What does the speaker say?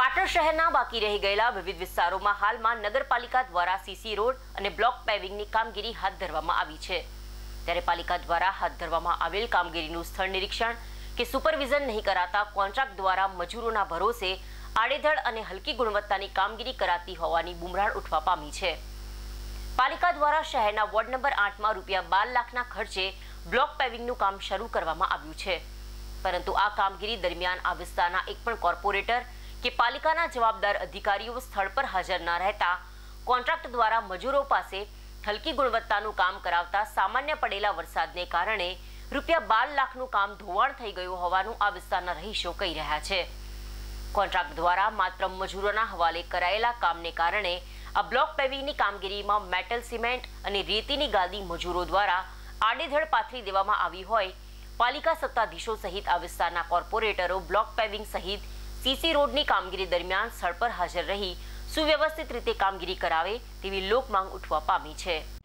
પાટણ શહેરના બાકી રહી ગયેલા વિવિધ વિસ્તારોમાં હાલમાં નગરપાલિકા દ્વારા સીસી રોડ અને બ્લોક પેવિંગની કામગીરી હાથ ધરવામાં આવી છે। ત્યારે પાલિકા દ્વારા હાથ ધરવામાં આવેલ કામગીરીનું સ્થળ નિરીક્ષણ કે સુપરવિઝન નહીં કરાતા કોન્ટ્રાક્ટ દ્વારા મજૂરોના ભરોસે આડેધડ અને હલકી ગુણવત્તાની કામગીરી કરાતી હોવાની બુમરાણ ઉઠવા પામી છે। પાલિકા દ્વારા શહેરના વોર્ડ નંબર 8માં ₹12 લાખના ખર્ચે બ્લોક પેવિંગનું કામ શરૂ કરવામાં આવ્યું છે, પરંતુ આ કામગીરી દરમિયાન આ વિસ્તારના એક પણ કોર્પોરેટર કે પાલિકાના જવાબદાર અધિકારીઓ સ્થળ પર હાજર ન રહેતા કોન્ટ્રાક્ટ દ્વારા મજૂરો પાસે હલકી ગુણવત્તાનું કામ કરાવતા સામાન્ય પડેલા વરસાદને કારણે ₹12 લાખનું કામ ધોવાણ થઈ ગયું હોવાનું આ વિસ્તારના રહીશો કહી રહ્યા છે। કોન્ટ્રાક્ટ દ્વારા માત્ર મજૂરોના હવાલે કરાયેલા કામને કારણે આ બ્લોક પેવિંગની કામગીરીમાં મેટલ સિમેન્ટ અને રેતીની ગાદી મજૂરો દ્વારા આડેધડ પાથરી દેવામાં આવી હોય પાલિકા સત્તાધીશો સહિત આ વિસ્તારના કોર્પોરેટરો બ્લોક પેવિંગ સહિત સીસી રોડની કામગીરી દરમિયાન સ્થળ પર હાજર રહી સુવ્યવસ્થિત રીતે કામગીરી કરાવે તેવી લોક માંગ ઉઠવા પામી છે।